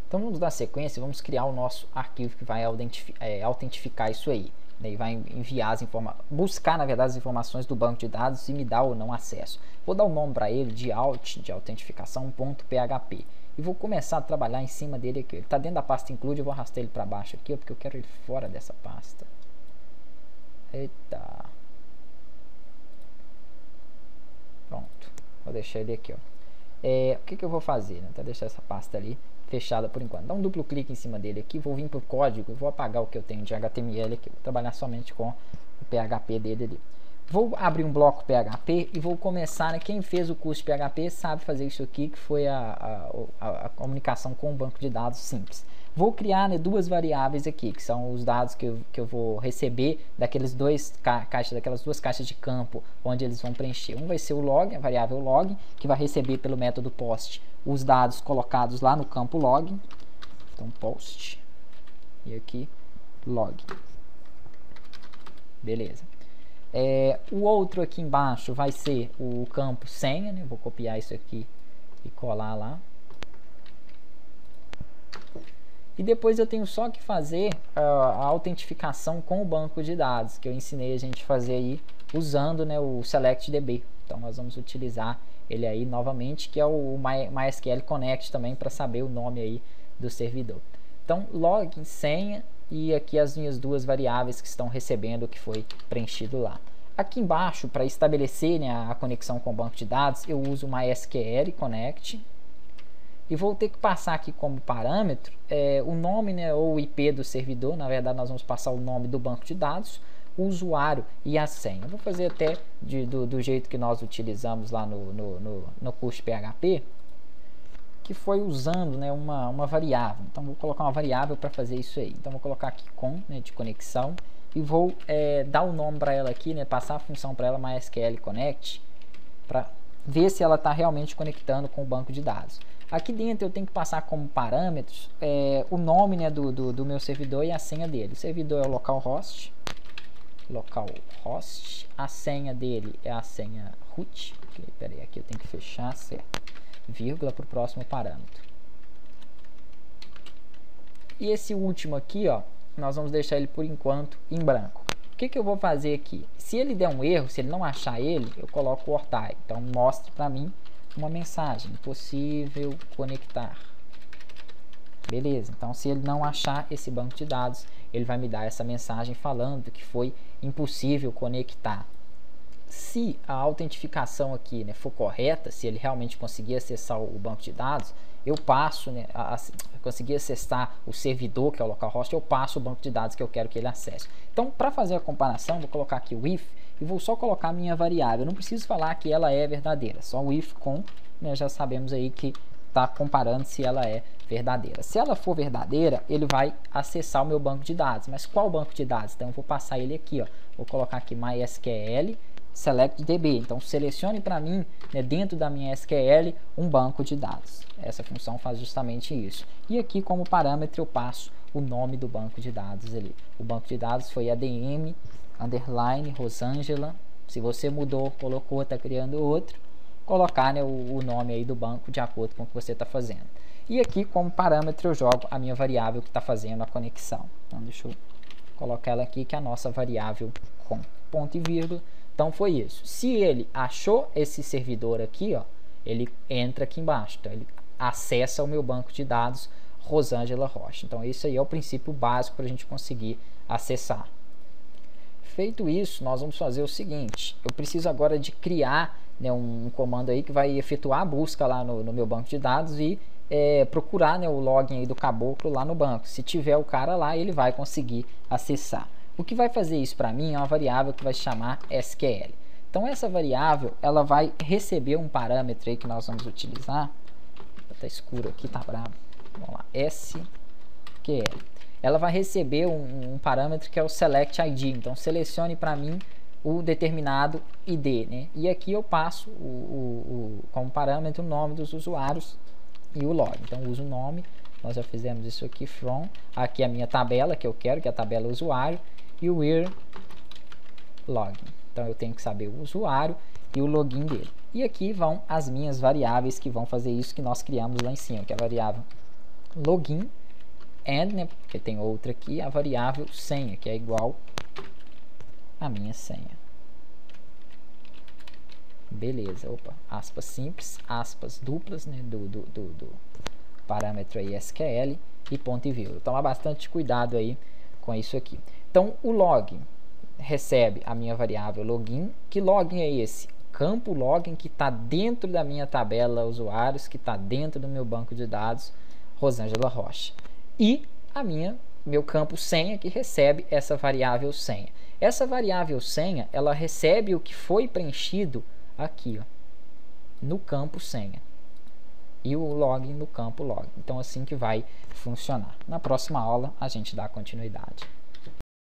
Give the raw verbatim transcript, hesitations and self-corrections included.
Então vamos dar sequência, vamos criar o nosso arquivo que vai é, autentificar isso aí. Né, e vai enviar as informações, buscar na verdade as informações do banco de dados e me dar ou não acesso. Vou dar o um nome para ele de alt, de autentificação.php. E vou começar a trabalhar em cima dele aqui. Ele está dentro da pasta include, eu vou arrastar ele para baixo aqui, porque eu quero ele fora dessa pasta. Eita. Pronto. Vou deixar ele aqui, ó. É, o que, que eu vou fazer? Né? Vou deixar essa pasta ali fechada por enquanto. Dá um duplo clique em cima dele aqui, vou vir para o código, vou apagar o que eu tenho de H T M L aqui, vou trabalhar somente com o P H P dele ali. Vou abrir um bloco P H P e vou começar, né, quem fez o curso de P H P sabe fazer isso aqui, que foi a, a, a, a comunicação com o banco de dados simples. Vou criar, né, duas variáveis aqui, que são os dados que eu, que eu vou receber daqueles dois ca caixas, daquelas duas caixas de campo, onde eles vão preencher. Um vai ser o log, a variável log, que vai receber pelo método post os dados colocados lá no campo log. Então post e aqui log. Beleza. É, o outro aqui embaixo vai ser o campo senha, né? Vou copiar isso aqui e colar lá. E depois eu tenho só que fazer uh, a autentificação com o banco de dados, que eu ensinei a gente fazer aí usando, né, o SelectDB. Então nós vamos utilizar ele aí novamente, que é o MySQL Connect também, para saber o nome aí do servidor. Então login, senha e aqui as minhas duas variáveis que estão recebendo o que foi preenchido lá. Aqui embaixo, para estabelecer, né, a conexão com o banco de dados, eu uso o MySQL Connect. E vou ter que passar aqui como parâmetro é, o nome, né, ou o I P do servidor. Na verdade, nós vamos passar o nome do banco de dados, o usuário e a senha. Eu vou fazer até de, do, do jeito que nós utilizamos lá no, no, no, no curso P H P, que foi usando, né, uma, uma variável. Então, vou colocar uma variável para fazer isso aí. Então, vou colocar aqui com, né, de conexão, e vou é, dar o nome para ela aqui, né, passar a função para ela, MySQL Connect, para ver se ela está realmente conectando com o banco de dados. Aqui dentro eu tenho que passar como parâmetros é, o nome, né, do, do, do meu servidor e a senha dele. O servidor é o localhost, localhost, a senha dele é a senha root. Okay, peraí, aqui eu tenho que fechar, certo, vírgula para o próximo parâmetro. E esse último aqui, ó, nós vamos deixar ele por enquanto em branco. O que, que eu vou fazer aqui? Se ele der um erro, se ele não achar ele, eu coloco o ortai. Então mostre para mim uma mensagem, impossível conectar. Beleza, então se ele não achar esse banco de dados, ele vai me dar essa mensagem falando que foi impossível conectar. Se a autentificação aqui, né, for correta, se ele realmente conseguir acessar o banco de dados, eu passo, né, a, a, conseguir acessar o servidor, que é o localhost, eu passo o banco de dados que eu quero que ele acesse. Então, para fazer a comparação, vou colocar aqui o if e vou só colocar a minha variável. Eu não preciso falar que ela é verdadeira, só o if com, né, já sabemos aí que está comparando se ela é verdadeira. Se ela for verdadeira, ele vai acessar o meu banco de dados. Mas qual banco de dados? Então, eu vou passar ele aqui, ó. Vou colocar aqui MySQL SelectDB. Então, selecione para mim, né, dentro da minha S Q L, um banco de dados. Essa função faz justamente isso. E aqui, como parâmetro, eu passo o nome do banco de dados ali. O banco de dados foi adm, underline, Rosângela. Se você mudou, colocou, está criando outro, colocar, né, o, o nome aí do banco de acordo com o que você está fazendo. E aqui, como parâmetro, eu jogo a minha variável que está fazendo a conexão. Então, deixa eu colocar ela aqui, que é a nossa variável com ponto e vírgula. Então foi isso. Se ele achou esse servidor aqui, ó, ele entra aqui embaixo. Então ele acessa o meu banco de dados Rosângela Rocha. Então esse aí é o princípio básico para a gente conseguir acessar. Feito isso, nós vamos fazer o seguinte. Eu preciso agora de criar, né, um comando aí que vai efetuar a busca lá no, no meu banco de dados e é, procurar, né, o login aí do caboclo lá no banco. Se tiver o cara lá, ele vai conseguir acessar. O que vai fazer isso para mim é uma variável que vai se chamar S Q L. Então essa variável, ela vai receber um parâmetro aí que nós vamos utilizar. Tá escuro aqui, tá bravo. Vamos lá, S Q L. Ela vai receber um, um parâmetro que é o Select I D. Então selecione para mim o determinado I D, né? E aqui eu passo o, o, o, como parâmetro o nome dos usuários e o log. Então uso o nome, nós já fizemos isso aqui, from. Aqui a minha tabela que eu quero, que é a tabela usuário. E o where login. Então eu tenho que saber o usuário e o login dele. E aqui vão as minhas variáveis que vão fazer isso que nós criamos lá em cima, que é a variável login and, né, porque tem outra aqui, a variável senha, que é igual a minha senha. Beleza, opa, aspas simples, aspas duplas, né, do, do, do, do parâmetro aí S Q L e ponto e vírgula. Tomar bastante cuidado aí com isso aqui. Então, o login recebe a minha variável login. Que login é esse? Campo login que está dentro da minha tabela usuários, que está dentro do meu banco de dados Rosângela Rocha. E a minha, meu campo senha que recebe essa variável senha. Essa variável senha, ela recebe o que foi preenchido aqui, ó, no campo senha. E o login no campo login. Então, assim que vai funcionar. Na próxima aula, a gente dá continuidade.